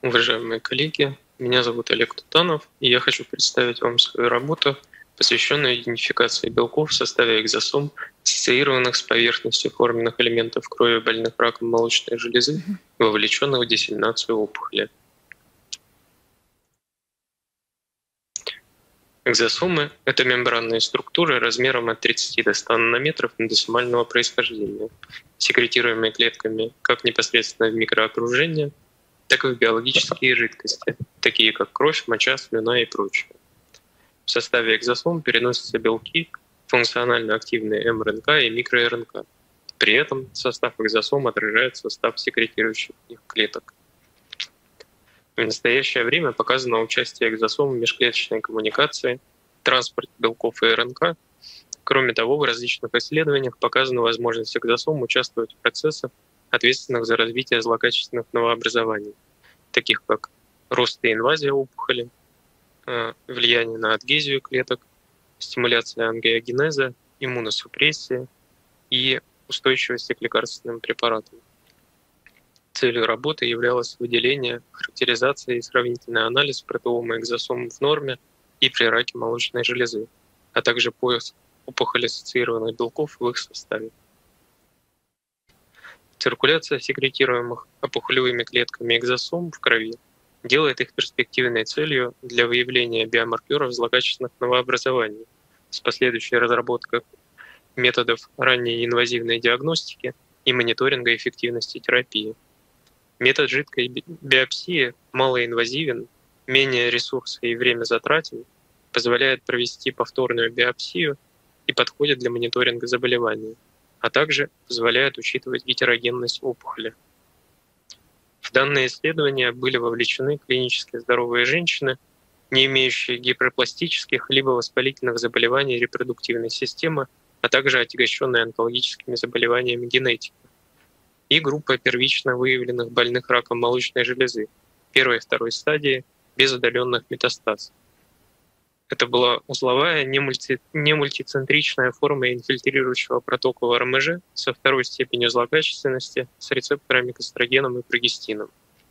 Уважаемые коллеги, меня зовут Олег Тутанов, и я хочу представить вам свою работу, посвященную идентификации белков в составе экзосом, ассоциированных с поверхностью форменных элементов крови больных раком молочной железы, вовлеченных в диссеминацию опухоли. Экзосомы — это мембранные структуры размером от 30 до 100 нанометров эндосомального происхождения, секретируемые клетками как непосредственно в микроокружение, так и в биологические жидкости, такие как кровь, моча, слюна и прочее. В составе экзосом переносятся белки, функционально активные МРНК и микроРНК. При этом состав экзосом отражает состав секретирующих их клеток. В настоящее время показано участие экзосома в межклеточной коммуникации, транспорте белков и РНК. Кроме того, в различных исследованиях показана возможность экзосома участвовать в процессах, ответственных за развитие злокачественных новообразований, таких как рост и инвазия опухоли, влияние на адгезию клеток, стимуляция ангиогенеза, иммуносупрессия и устойчивости к лекарственным препаратам. Целью работы являлось выделение, характеризация и сравнительный анализ протеома экзосомов в норме и при раке молочной железы, а также поиск опухоль-ассоциированных белков в их составе. Циркуляция секретируемых опухолевыми клетками экзосом в крови делает их перспективной целью для выявления биомаркеров злокачественных новообразований с последующей разработкой методов ранней инвазивной диагностики и мониторинга эффективности терапии. Метод жидкой биопсии малоинвазивен, менее ресурсы и время затратен, позволяет провести повторную биопсию и подходит для мониторинга заболевания, а также позволяет учитывать гетерогенность опухоли. В данное исследование были вовлечены клинически здоровые женщины, не имеющие гиперпластических либо воспалительных заболеваний репродуктивной системы, а также отягощенные онкологическими заболеваниями генетики, и группа первично выявленных больных раком молочной железы первой и второй стадии без удаленных метастаз. Это была узловая немультицентричная форма инфильтрирующего протока РМЖ со второй степенью злокачественности с рецепторами к эстрогенам и прогестинам.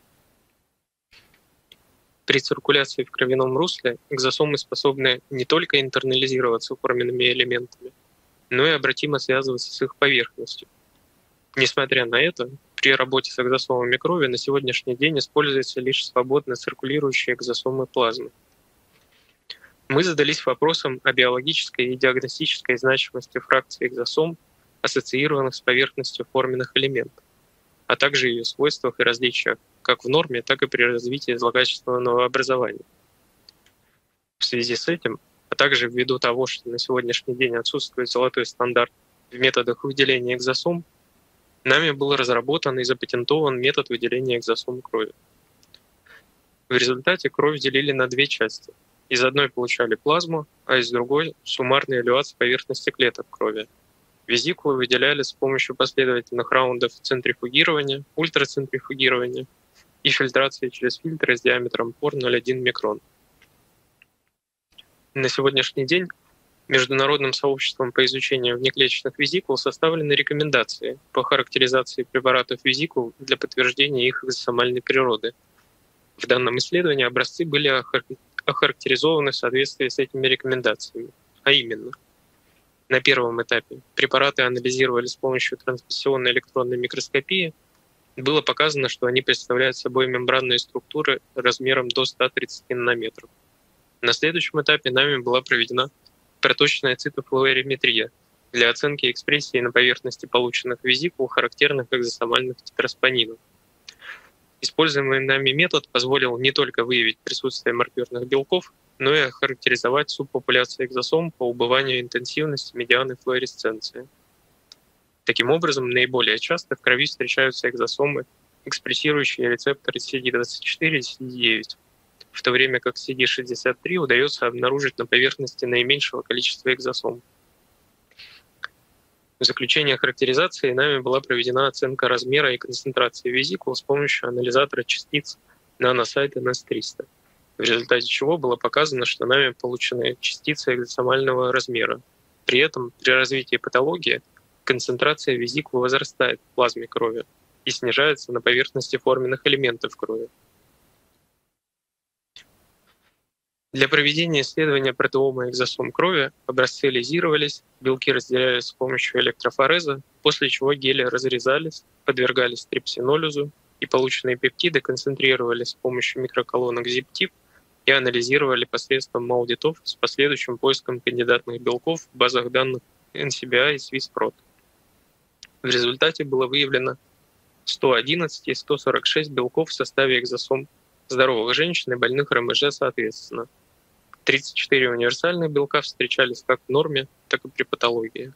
При циркуляции в кровяном русле экзосомы способны не только интернализироваться форменными элементами, но и обратимо связываться с их поверхностью. Несмотря на это, при работе с экзосомами крови на сегодняшний день используются лишь свободно циркулирующие экзосомы плазмы. Мы задались вопросом о биологической и диагностической значимости фракций экзосом, ассоциированных с поверхностью форменных элементов, а также ее свойствах и различиях как в норме, так и при развитии злокачественного новообразования. В связи с этим, а также ввиду того, что на сегодняшний день отсутствует золотой стандарт в методах выделения экзосом, нами был разработан и запатентован метод выделения экзосом крови. В результате кровь делили на две части. Из одной получали плазму, а из другой — суммарный элеват поверхности клеток крови. Везикулы выделяли с помощью последовательных раундов центрифугирования, ультрацентрифугирования и фильтрации через фильтры с диаметром пор 0,1 микрон. На сегодняшний день Международным сообществом по изучению внеклеточных везикул составлены рекомендации по характеризации препаратов везикул для подтверждения их экзосомальной природы. В данном исследовании образцы были охарактеризованы в соответствии с этими рекомендациями, а именно: на первом этапе препараты анализировали с помощью трансмиссионной электронной микроскопии. Было показано, что они представляют собой мембранные структуры размером до 130 нанометров. На следующем этапе нами была проведена проточная цитофлуориметрия для оценки экспрессии на поверхности полученных везикул характерных экзосомальных тетроспонинов. Используемый нами метод позволил не только выявить присутствие маркерных белков, но и охарактеризовать субпопуляции экзосом по убыванию интенсивности медианы флуоресценции. Таким образом, наиболее часто в крови встречаются экзосомы, экспрессирующие рецепторы CD24 и CD9, в то время как CD63 удается обнаружить на поверхности наименьшего количества экзосом. В заключение характеризации нами была проведена оценка размера и концентрации везикул с помощью анализатора частиц NanoSite NS300, в результате чего было показано, что нами получены частицы экзосомального размера. При этом при развитии патологии концентрация везикул возрастает в плазме крови и снижается на поверхности форменных элементов крови. Для проведения исследования протеома экзосом крови образцы лизировались, белки разделялись с помощью электрофореза, после чего гели разрезались, подвергались трипсинолизу, и полученные пептиды концентрировались с помощью микроколонок ZipTip и анализировали посредством MALDI-TOF с последующим поиском кандидатных белков в базах данных NCBI и SwissProt. В результате было выявлено 111 и 146 белков в составе экзосом здоровых женщин и больных РМЖ соответственно. 34 универсальных белка встречались как в норме, так и при патологии.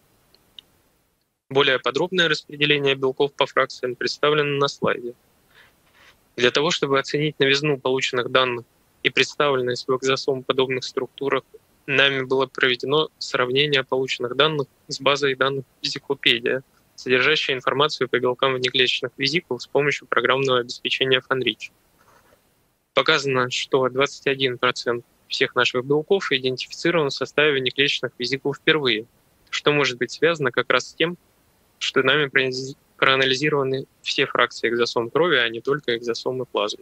Более подробное распределение белков по фракциям представлено на слайде. Для того, чтобы оценить новизну полученных данных и представленность в экзосом подобных структурах, нами было проведено сравнение полученных данных с базой данных Визикопедия, содержащей информацию по белкам внеклеточных визикул с помощью программного обеспечения FunRich. Показано, что 21% всех наших белков идентифицирован в составе внеклеточных визикул впервые, что может быть связано как раз с тем, что нами проанализированы все фракции экзосом крови, а не только экзосомы плазмы.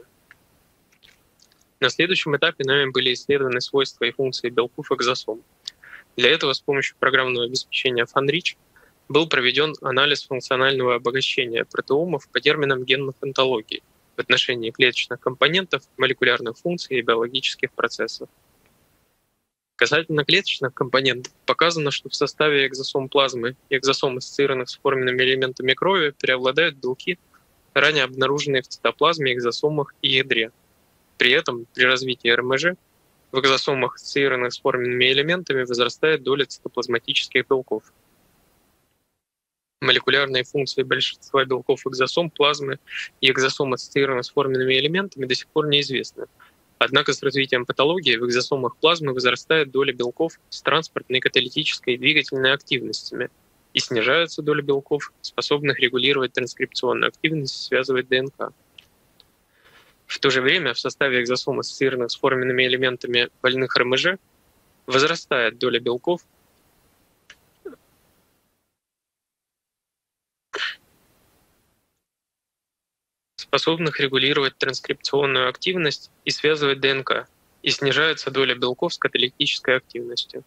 На следующем этапе нами были исследованы свойства и функции белков экзосом. Для этого с помощью программного обеспечения FunRich был проведен анализ функционального обогащения протеомов по терминам генной онтологии в отношении клеточных компонентов, молекулярных функций и биологических процессов. Касательно клеточных компонентов, показано, что в составе экзосом плазмы и экзосом, ассоциированных с форменными элементами крови, преобладают белки, ранее обнаруженные в цитоплазме, экзосомах и ядре. При этом при развитии РМЖ в экзосомах, ассоциированных с форменными элементами, возрастает доля цитоплазматических белков. Молекулярные функции большинства белков экзосом плазмы и экзосом, ассоциированных с форменными элементами, до сих пор неизвестны. Однако с развитием патологии в экзосомах плазмы возрастает доля белков с транспортной, каталитической и двигательной активностями и снижается доля белков, способных регулировать транскрипционную активность и связывать ДНК. В то же время в составе экзосом, ассоциированных с форменными элементами больных РМЖ, возрастает доля белков, способных регулировать транскрипционную активность и связывать ДНК, и снижается доля белков с каталитической активностью.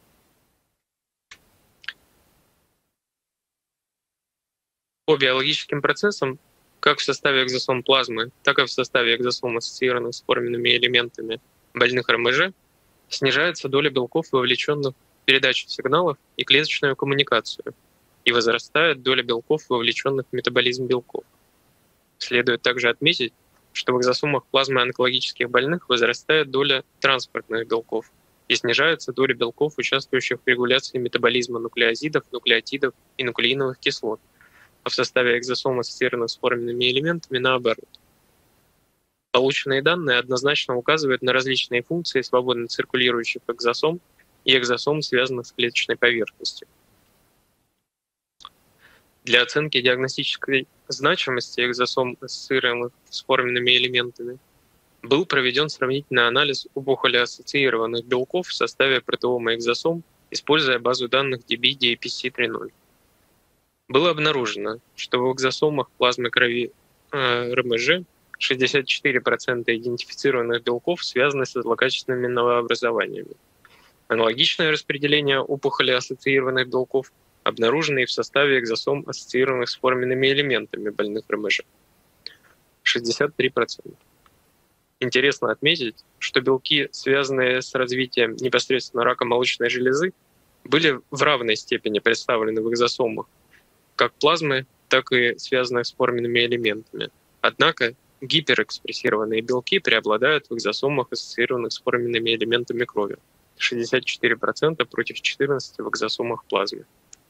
По биологическим процессам, как в составе экзосом плазмы, так и в составе экзосом, ассоциированных с форменными элементами больных РМЖ, снижается доля белков, вовлеченных в передачу сигналов и клеточную коммуникацию, и возрастает доля белков, вовлеченных в метаболизм белков. Следует также отметить, что в экзосомах плазмы онкологических больных возрастает доля транспортных белков и снижается доля белков, участвующих в регуляции метаболизма нуклеозидов, нуклеотидов и нуклеиновых кислот, а в составе экзосома, ассоциированных с форменными элементами, наоборот. Полученные данные однозначно указывают на различные функции свободно циркулирующих экзосом и экзосом, связанных с клеточной поверхностью. Для оценки диагностической значимости экзосом, ассоциированных с форменными элементами, был проведен сравнительный анализ опухолеассоциированных белков в составе протеома экзосом, используя базу данных DB-DAPC 3.0. Было обнаружено, что в экзосомах плазмы крови РМЖ 64% идентифицированных белков связаны с злокачественными новообразованиями. Аналогичное распределение опухолеассоциированных белков обнаруженные в составе экзосом, ассоциированных с форменными элементами больных РМЖ. 63%. Интересно отметить, что белки, связанные с развитием непосредственно рака молочной железы, были в равной степени представлены в экзосомах, как плазмы, так и связанных с форменными элементами. Однако гиперэкспрессированные белки преобладают в экзосомах, ассоциированных с форменными элементами крови. 64% против 14% в экзосомах плазмы.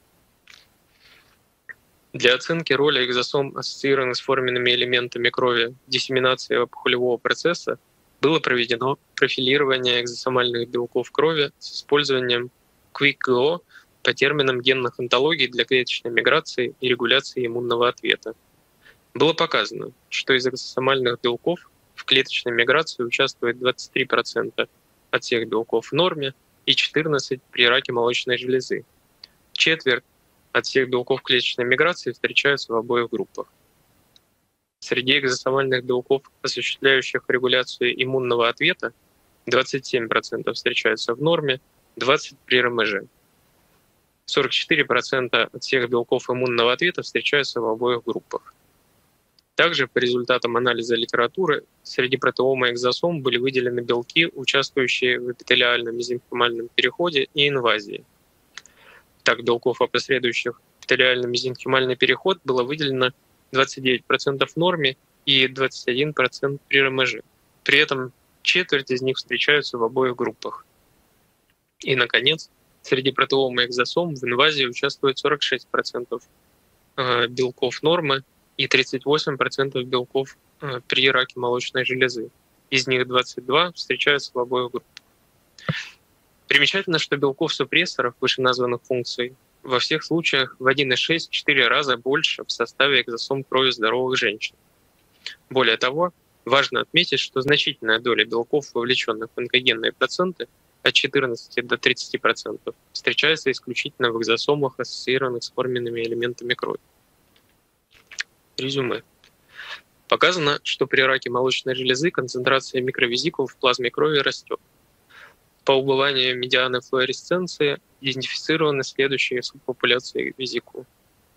Для оценки роли экзосом, ассоциированных с форменными элементами крови в диссеминации опухолевого процесса, было проведено профилирование экзосомальных белков крови с использованием QuickGO по терминам генных онтологий для клеточной миграции и регуляции иммунного ответа. Было показано, что из экзосомальных белков в клеточной миграции участвует 23% от всех белков в норме и 14% при раке молочной железы. Четверть от всех белков клеточной миграции встречаются в обоих группах. Среди экзосомальных белков, осуществляющих регуляцию иммунного ответа, 27% встречаются в норме, 20% при РМЖ. 44% от всех белков иммунного ответа встречаются в обоих группах. Также по результатам анализа литературы среди протеома экзосом были выделены белки, участвующие в эпителиальном мезенхимальном переходе и инвазии. Так, белков, опосредующих эпителиально-мезенхимальный переход, было выделено 29% в норме и 21% при РМЖ. При этом четверть из них встречаются в обоих группах. И, наконец, среди протеома экзосом в инвазии участвует 46% белков нормы и 38% белков при раке молочной железы. Из них 22 встречаются в обоих группах. Примечательно, что белков-супрессоров вышеназванных функций во всех случаях в 1,6-4 раза больше в составе экзосом крови здоровых женщин. Более того, важно отметить, что значительная доля белков, вовлеченных в онкогенные проценты, от 14 до 30%, встречается исключительно в экзосомах, ассоциированных с форменными элементами крови. Резюме. Показано, что при раке молочной железы концентрация микровезикул в плазме крови растет. По убыванию медианы флуоресценции идентифицированы следующие субпопуляции везикул.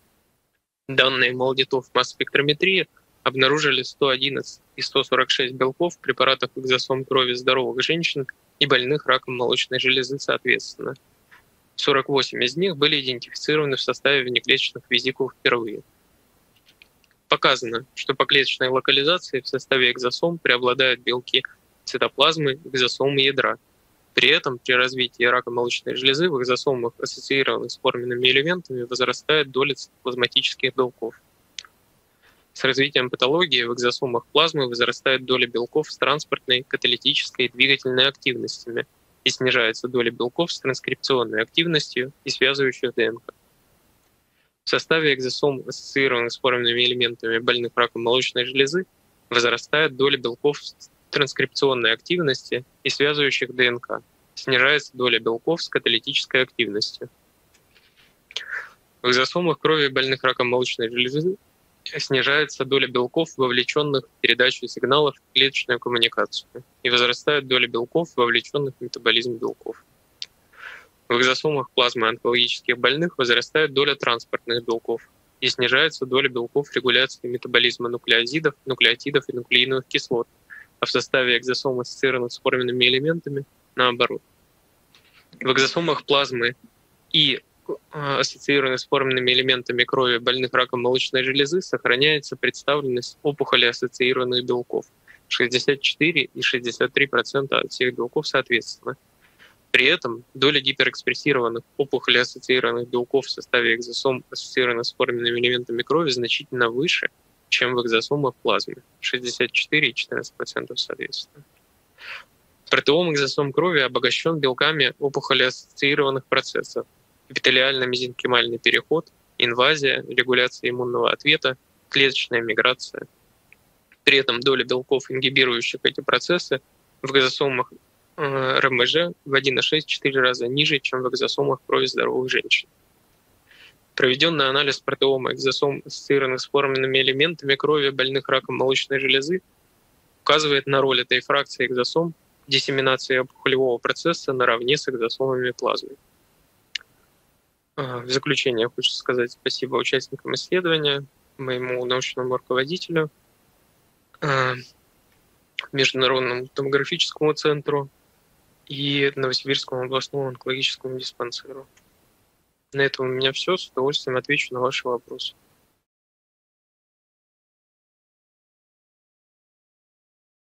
Данные молдитов масс-спектрометрии обнаружили 111 и 146 белков в препаратах экзосом крови здоровых женщин и больных раком молочной железы соответственно. 48 из них были идентифицированы в составе внеклеточных везикул впервые. Показано, что по клеточной локализации в составе экзосом преобладают белки цитоплазмы, экзосомы ядра. При этом при развитии рака молочной железы в экзосомах, ассоциированных с форменными элементами, возрастает доля цитоплазматических белков. С развитием патологии в экзосомах плазмы возрастает доля белков с транспортной, каталитической и двигательной активностями и снижается доля белков с транскрипционной активностью и связывающих ДНК. В составе экзосом, ассоциированных с форменными элементами больных раком молочной железы, возрастает доля белков с транскрипционной активности и связывающих ДНК, снижается доля белков с каталитической активностью. В экзосомах крови больных раком молочной железы снижается доля белков, вовлеченных в передачу сигналов в клеточную коммуникацию, и возрастает доля белков, вовлеченных в метаболизм белков. В экзосомах плазмы онкологических больных возрастает доля транспортных белков и снижается доля белков регуляции метаболизма нуклеозидов, нуклеотидов и нуклеиновых кислот, а в составе экзосом, ассоциированных с форменными элементами, наоборот. В экзосомах плазмы и ассоциированных с форменными элементами крови больных раком молочной железы сохраняется представленность опухоли-ассоциированных белков 64 и 63% от всех белков соответственно. При этом доля гиперэкспрессированных опухоли-ассоциированных белков в составе экзосом, ассоциированных с форменными элементами крови, значительно выше, чем в экзосомах плазмы 64 и 14% соответственно. Протеом экзосом крови обогащен белками опухоли-ассоциированных процессов: эпителиально-мезенхимальный переход, инвазия, регуляция иммунного ответа, клеточная миграция. При этом доля белков, ингибирующих эти процессы, в экзосомах РМЖ в 1,6-4 раза ниже, чем в экзосомах крови здоровых женщин. Проведенный анализ протеома экзосом, ассоциированных с форменными элементами крови больных раком молочной железы, указывает на роль этой фракции экзосом в диссеминации опухолевого процесса наравне с экзосомами плазмы. В заключение хочется сказать спасибо участникам исследования, моему научному руководителю, Международному томографическому центру и Новосибирскому областному онкологическому диспансеру. На этом у меня все. С удовольствием отвечу на ваши вопросы.